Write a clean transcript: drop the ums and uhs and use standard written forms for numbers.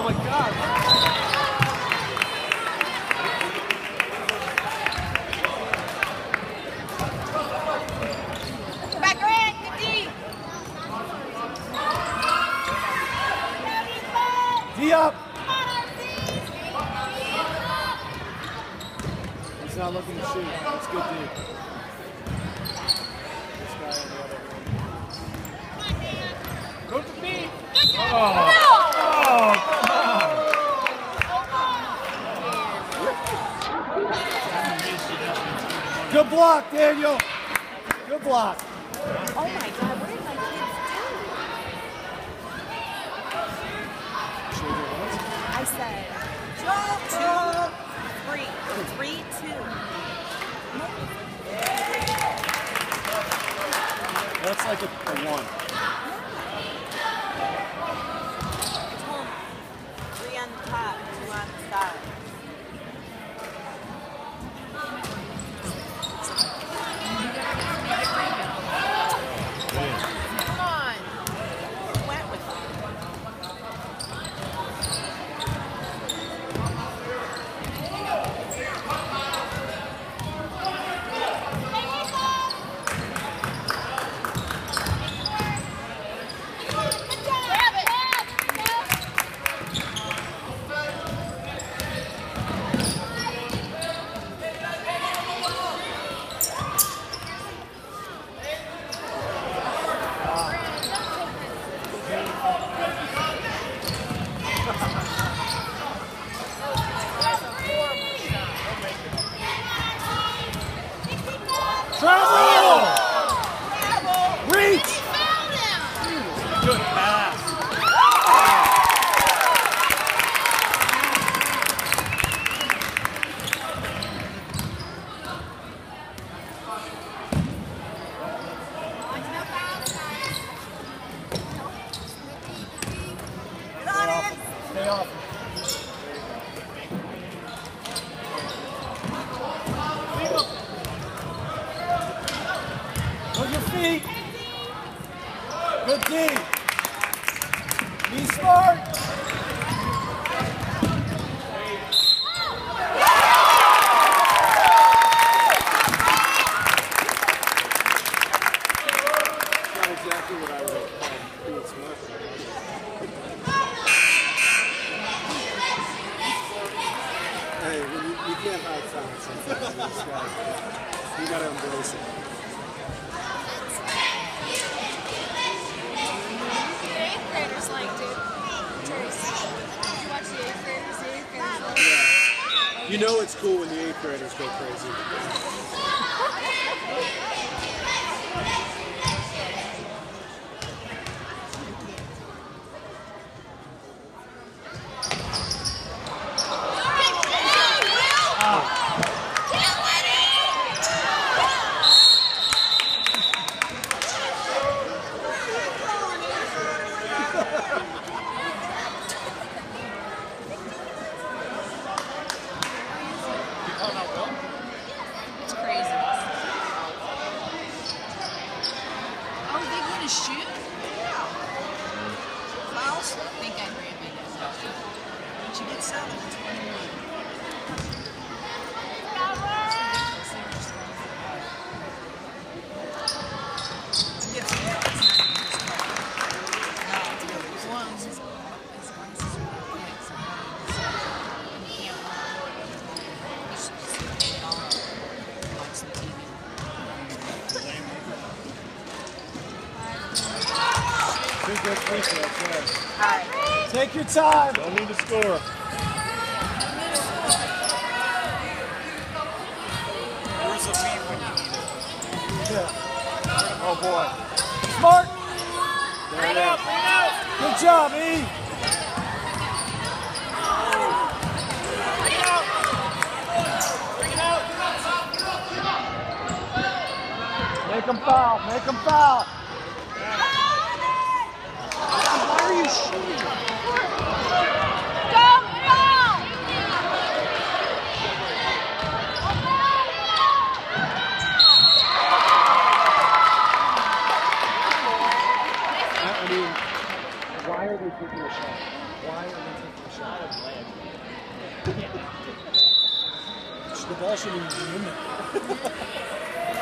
Oh my God. Back around, good D. D up. He's not looking to shoot. It's good D. This guy on the other end. Go to B. Oh, come on. Good block, Daniel. Good block. Oh my God, what did my kids do? I said 2, 3. That's like a 1. I told him 3 on the top, 2 on the side. Come on. Went with it. Travel! Reach! Good pass. Stay off. Look your feet. Good D. Be smart. Not exactly what I would have called being smart. Hey, you can't hide talent sometimes in this guy. You gotta embrace it. You know it's cool when the 8th graders go crazy. It's crazy. Oh, they want to shoot? Fouls? I think I ran my nose. Did you get 7 or 21? Two good free throws, yeah. Alright. Take your time. Don't need to score. Where's the feet when you need it? Yeah. Oh boy. Smart. There it is. Good job, E. Make them foul. Make them foul. Why are you shooting? I mean, why Why are they taking a shot? Why are they taking a shot? The ball shouldn't even be in there.